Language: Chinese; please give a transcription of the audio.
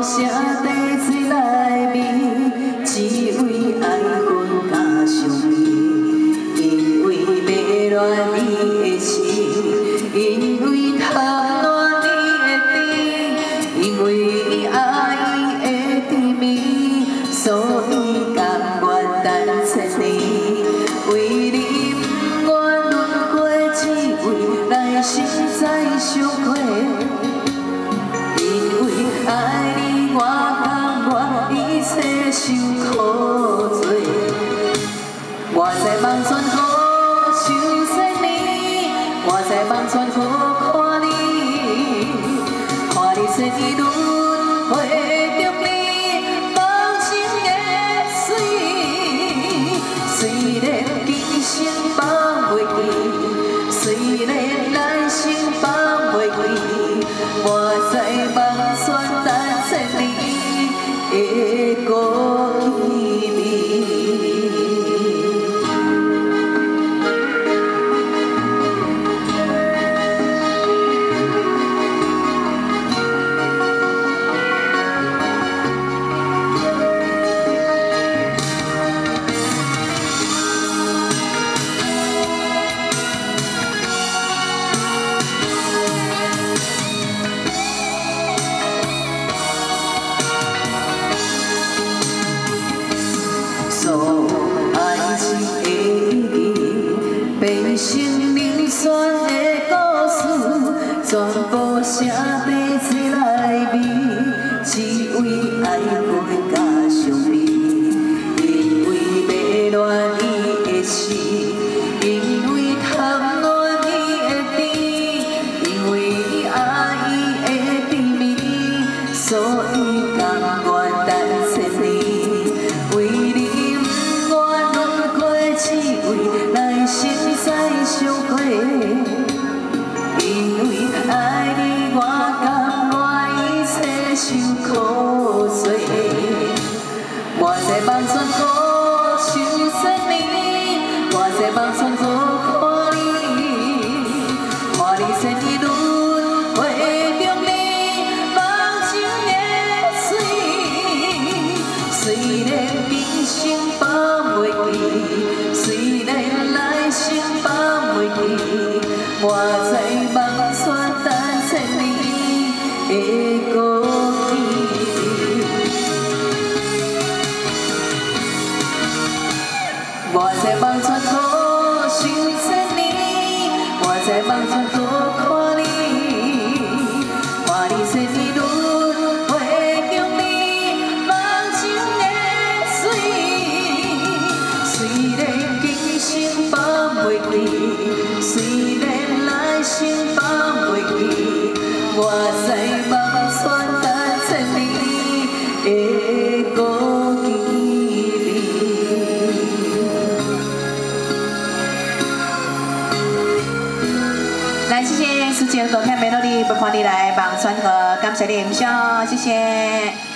写地水内味，只为爱恨加相依。因为迷恋你的心，因为贪恋你的甜，因为爱伊的甜蜜，所以甘愿等千年。为你不愿轮回，只为来生再相会。 爱你，我甘愿一切受苦罪。我在梦中好想生你，我在梦中好看你，看你生日轮回着你，梦醒的水。虽然今生放袂记，虽然来生放袂记，我在梦。 的歌记味。爱情的意义，变成流传的故事，全部写在水内味，只为爱恨加相依。因为迷恋你的心，因为贪恋你的甜，因为爱伊的甜蜜，所以甘愿等千年。 因为爱你，我甘愿一切受苦罪。我在梦中好想生你，我在梦中好看你，看你生日轮回着你，梦醒的水。虽然今生放袂记，虽然来生放袂记。 我在梦中等千年的歌记味，我在梦中好想生你，我在梦中好看你，看你生日轮回着你，梦醒的水。虽然今生放袂记，虽然。 心放袂记，我在梦中等千年的歌记味。来，谢谢苏姐昨天美乐丽不放你来帮川哥，感谢你，谢谢。